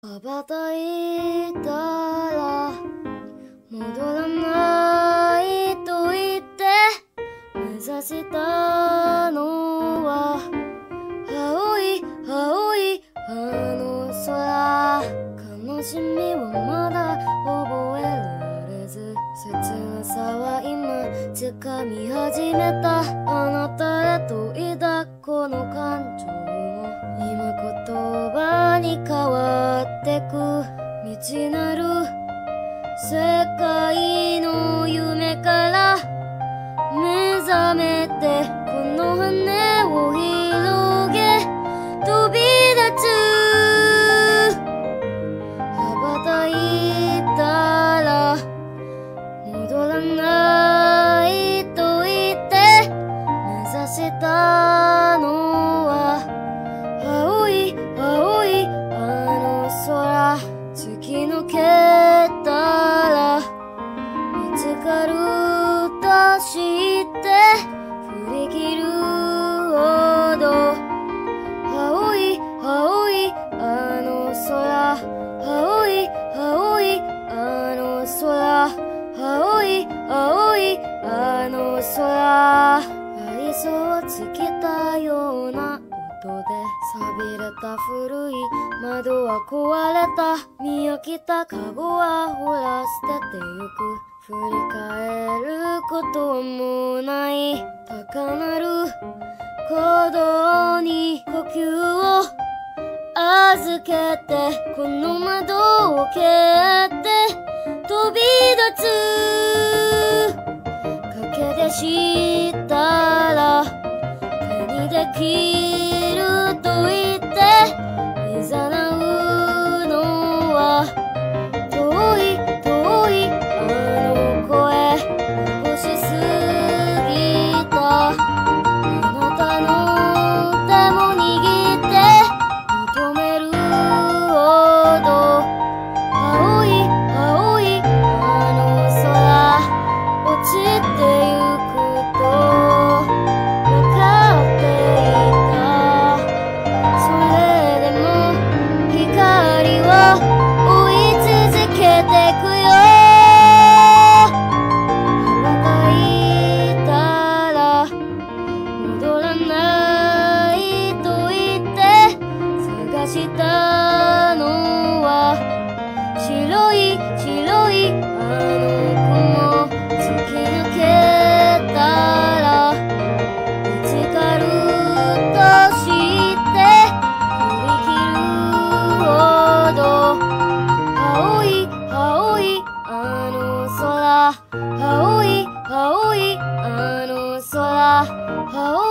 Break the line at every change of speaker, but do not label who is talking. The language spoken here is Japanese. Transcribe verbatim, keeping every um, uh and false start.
羽ばたいたら戻らないと言って目指したのは青い青いあの空。悲しみはまだ覚えられず、切なさは今掴み始めた。あなたへと抱くこの感情も今言葉に変わってく。未知なる世界の夢から目覚めてこの羽を広げ飛び立つ。羽ばたいたら戻らないと言って目指したのは青い青いあの空。突き抜けたら見つかると知って振り切るほど青い青いあの空。青い青いあの空。青い青いあの空。愛想をつけたような音で錆びれた古い窓は壊れた。見飽きたカゴはほら捨ててゆく。振り返ることはもうない。高鳴る鼓動に呼吸を預けてこの窓を蹴って飛び立つ。駆け出したら手にできると言って誘うのは遠い遠いあの声。欲しすぎたあなたの手も握って求めるほど青い青いあの空。落ちてゆくと分かっていた。それでも光を追い続けてくよ。羽ばたいたら戻らないと言って探したのは白い白いあの雲。突き抜けたら見つかると知って振り切るほど青い青いあの空。青い青いあの空。青